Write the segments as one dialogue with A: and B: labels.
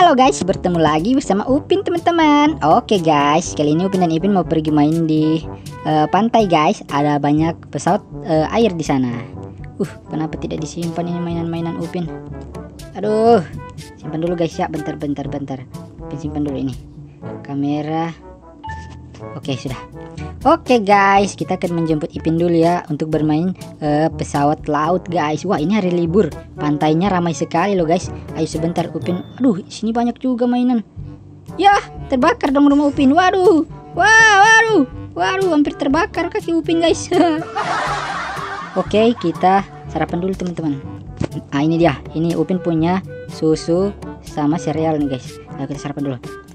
A: Halo guys, bertemu lagi bersama Upin teman-teman. Oke guys, kali ini Upin dan Ipin mau pergi main di pantai guys. Ada banyak pesawat air di sana. Kenapa tidak disimpan ini mainan-mainan Upin? Aduh, simpan dulu guys ya. Bentar. Upin simpan dulu ini kamera. Oke sudah. Oke guys, kita akan menjemput Ipin dulu ya untuk bermain pesawat laut guys. Wah, ini hari libur, pantainya ramai sekali loh guys. Ayo sebentar Upin. Aduh, sini banyak juga mainan. Yah, terbakar dong rumah Upin. Waduh, hampir terbakar kaki Upin guys. Oke, kita sarapan dulu teman-teman. Ini dia. Ini Upin punya susu sama sereal nih guys. Ayo kita sarapan dulu.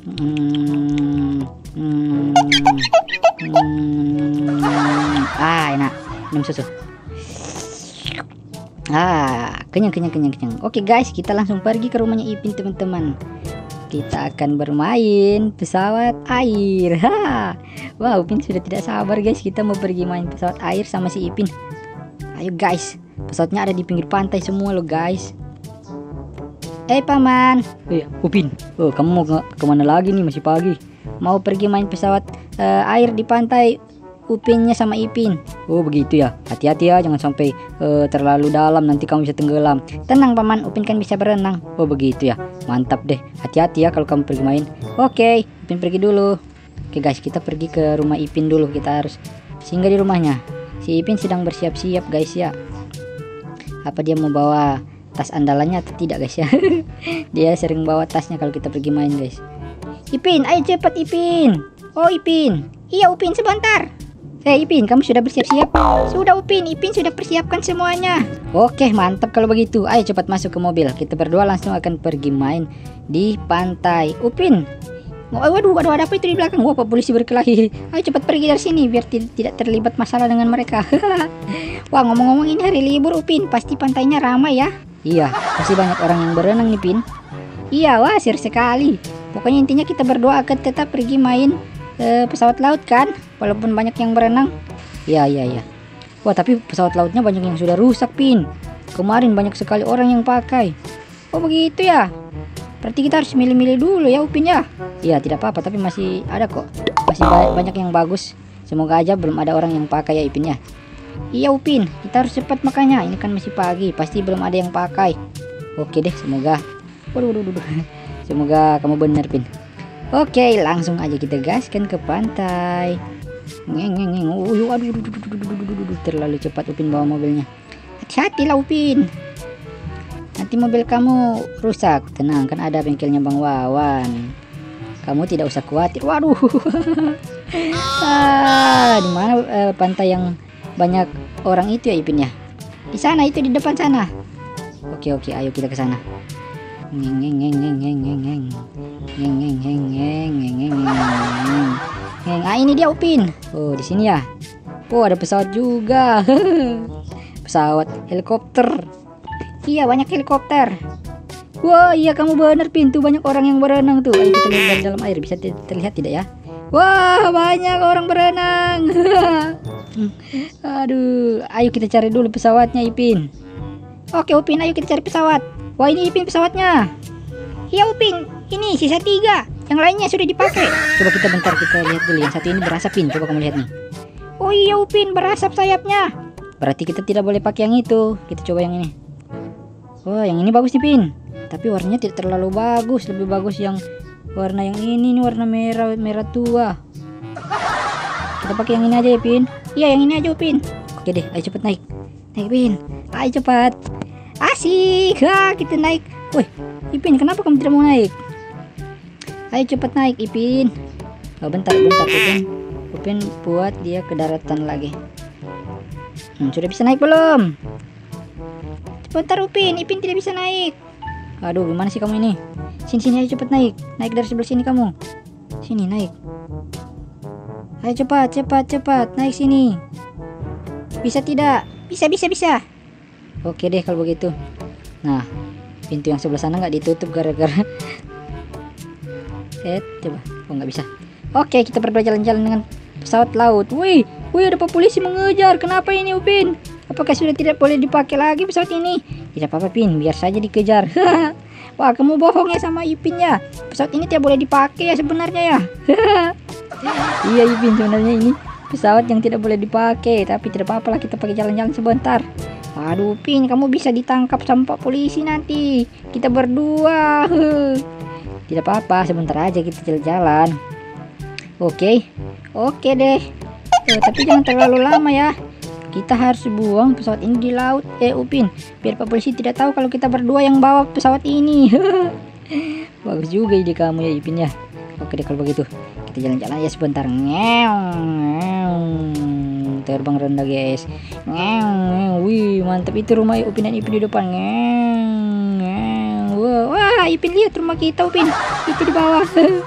A: Enak minum susu. Kenyang. Oke guys, kita langsung pergi ke rumahnya Ipin teman-teman. Kita akan bermain pesawat air. Wah, Ipin sudah tidak sabar guys, kita mau pergi main pesawat air sama si Ipin. Ayo guys, pesawatnya ada di pinggir pantai semua loh guys. Paman. Upin, kamu mau kemana lagi nih? Masih pagi. Mau pergi main pesawat air di pantai, Upinnya sama Ipin. Oh begitu ya, hati-hati ya, jangan sampai terlalu dalam, nanti kamu bisa tenggelam. Tenang paman, Upin kan bisa berenang. Oh begitu ya, mantap deh. Hati-hati ya kalau kamu pergi main. Oke, Upin pergi dulu. Oke guys, kita pergi ke rumah Ipin dulu. Kita harus singgah di rumahnya. Si Ipin sedang bersiap-siap guys ya. Apa dia mau bawa tas andalannya atau tidak guys ya? Dia sering bawa tasnya kalau kita pergi main guys. Ipin, ayo cepat Ipin. Oh Ipin, iya Upin sebentar. Ipin, kamu sudah bersiap-siap? Sudah Upin, Ipin sudah persiapkan semuanya. Oke, mantap kalau begitu. Ayo cepat masuk ke mobil. Kita berdua langsung akan pergi main di pantai. Upin, waduh, ada apa itu di belakang? Wah, Pak polisi berkelahi. Ayo cepat pergi dari sini biar tidak terlibat masalah dengan mereka. Wah, ngomong-ngomong ini hari libur Upin, pasti pantainya ramai ya? Iya, pasti banyak orang yang berenang nih Pin. Iya, wah seru sekali. Pokoknya intinya kita berdua akan tetap pergi main pesawat laut kan, walaupun banyak yang berenang. Iya. Wah, tapi pesawat lautnya banyak yang sudah rusak Pin. Kemarin banyak sekali orang yang pakai. Oh begitu ya. Berarti kita harus milih-milih dulu ya Upin ya. Iya, tidak apa-apa, tapi masih ada kok. Masih banyak yang bagus. Semoga aja belum ada orang yang pakai ya Ipin ya. Iya Upin, kita harus cepat makanya. Ini kan masih pagi, pasti belum ada yang pakai. Oke deh, semoga. Waduh. Semoga kamu benar Pin. Oke, langsung aja kita gaskan ke pantai. Aduh, terlalu cepat Upin bawa mobilnya. Hati-hati lah Upin, nanti mobil kamu rusak. Tenang, kan ada bengkelnya Bang Wawan. Kamu tidak usah khawatir. Waduh. Di mana pantai yang banyak orang itu ya Ipin ya? Di sana, itu di depan sana. Oke, ayo kita ke sana. Ini dia Upin. Oh, di sini ya. Oh, ada pesawat juga. Pesawat helikopter. Iya, banyak helikopter. Wah, iya kamu benar Pin, tuh banyak orang yang berenang tuh. Ayo kita lihat dari dalam air, bisa terlihat tidak ya? Wah, banyak orang berenang. Aduh, ayo kita cari dulu pesawatnya Ipin. Oke Upin, ayo kita cari pesawat. Wah, ini Ipin pesawatnya. Iya Upin, ini sisa 3, yang lainnya sudah dipakai. Coba kita lihat dulu. Yang satu ini berasap Pin, coba kamu lihat nih. Oh iya Upin, berasap sayapnya. Berarti kita tidak boleh pakai yang itu. Kita coba yang ini. Wah, yang ini bagus nih Pin, tapi warnanya tidak terlalu bagus. Lebih bagus yang warna yang ini nih, warna merah tua. Kita pakai yang ini aja ya Pin. Iya, yang ini aja Upin. Oke deh, ayo cepet naik Pin. Ayo cepat. Asik. Kita naik. Woi Ipin, kenapa kamu tidak mau naik? Ayo cepat naik Ipin. Oh, bentar Upin buat dia ke daratan lagi. Sudah bisa naik belum? Bentar Upin tidak bisa naik. Aduh, gimana sih kamu ini? Sini ayo cepat naik dari sebelah sini kamu. Sini naik. Ayo cepat naik sini. Bisa tidak? Bisa. Oke deh kalau begitu. Nah, pintu yang sebelah sana nggak ditutup gara-gara coba. Oh, nggak bisa. Oke, kita berdua jalan-jalan dengan pesawat laut. Wih, ada Pak polisi mengejar. Kenapa ini Upin? Apakah sudah tidak boleh dipakai lagi pesawat ini? Tidak apa-apa Pin, biar saja dikejar. Wah, kamu bohong ya sama Ipin ya. Pesawat ini tidak boleh dipakai ya sebenarnya ya. Iya Ipin, sebenarnya ini pesawat yang tidak boleh dipakai, tapi tidak apa-apa lah, kita pakai jalan-jalan sebentar. Waduh Pin, kamu bisa ditangkap sama Pak Polisi nanti. Kita berdua. Tidak apa-apa, sebentar aja kita jalan-jalan. Oke deh. Tapi jangan terlalu lama ya. Kita harus buang pesawat ini di laut Upin, biar Pak Polisi tidak tahu kalau kita berdua yang bawa pesawat ini. Bagus juga ide kamu ya Ipin ya. Oke deh kalau begitu, kita jalan-jalan ya sebentar. Terbang rendah guys. Wih, mantap itu rumah Upin dan Ipin di depan. Wah, Ipin lihat rumah kita Upin, itu di bawah.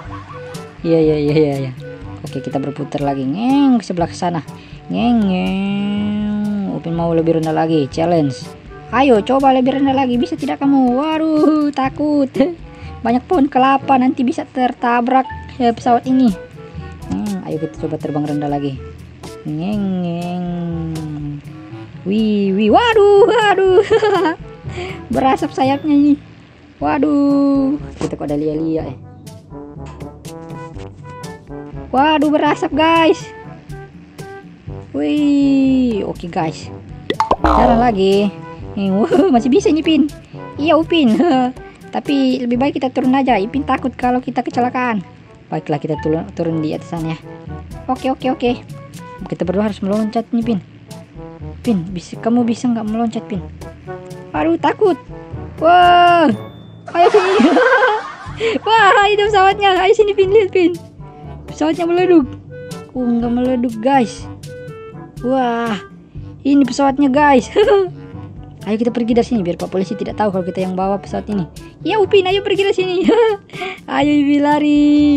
A: Iya. Oke, kita berputar lagi ke sebelah sana. Upin mau lebih rendah lagi, challenge. Ayo coba lebih rendah lagi, bisa tidak kamu? Waduh, takut. Banyak pohon kelapa, nanti bisa tertabrak pesawat ini. Ayo kita coba terbang rendah lagi. Wih, waduh. Berasap sayapnya ini. Waduh, kita kok ada lia-lia ya. Waduh, berasap guys. Wih, oke guys. Jalan lagi. Masih bisa ini Pin. Iya Upin. Tapi lebih baik kita turun aja. Ipin takut kalau kita kecelakaan. Baiklah, kita turun di atas sana ya. Oke. Kita berdua harus meloncat nih Pin. Kamu bisa nggak meloncat Pin? Aduh, takut. Wah, ayo sini. Wah, itu pesawatnya. Ayo sini Pin, lihat Pin. Pesawatnya meleduk. Nggak meleduk guys. Wah, ini pesawatnya guys. Ayo kita pergi dari sini biar Pak Polisi tidak tahu kalau kita yang bawa pesawat ini. Ya Upin, ayo pergi dari sini. Ayo Ipin lari.